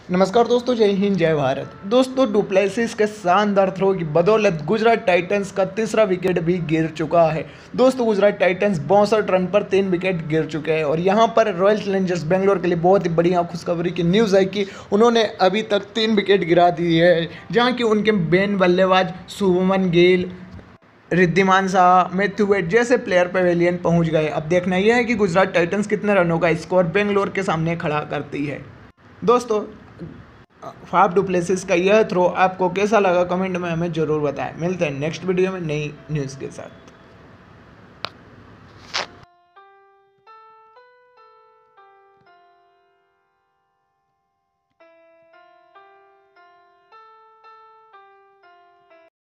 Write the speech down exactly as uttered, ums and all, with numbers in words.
नमस्कार दोस्तों, जय हिंद जय भारत। दोस्तों, डुप्लेसिस के शानदार थ्रो की बदौलत गुजरात टाइटंस का तीसरा विकेट भी गिर चुका है। दोस्तों, गुजरात टाइटंस बासठ रन पर तीन विकेट गिर चुके हैं और यहां पर रॉयल चैलेंजर्स बेंगलोर के लिए बहुत ही बढ़िया खुशखबरी की न्यूज़ है कि उन्होंने अभी तक तीन विकेट गिरा दी है, जहां की उनके मेन बल्लेबाज शुभमन गिल, रिद्धिमान शाह, मैथ्यू वेड जैसे प्लेयर पवेलियन पहुंच गए। अब देखना यह है कि गुजरात टाइटंस कितने रनों का स्कोर बेंगलोर के सामने खड़ा करती है। दोस्तों, फाफ डुप्लेसिस का यह थ्रो आपको कैसा लगा, कमेंट में हमें ज़रूर बताएं। मिलते हैं नेक्स्ट वीडियो में नई न्यूज़ के साथ।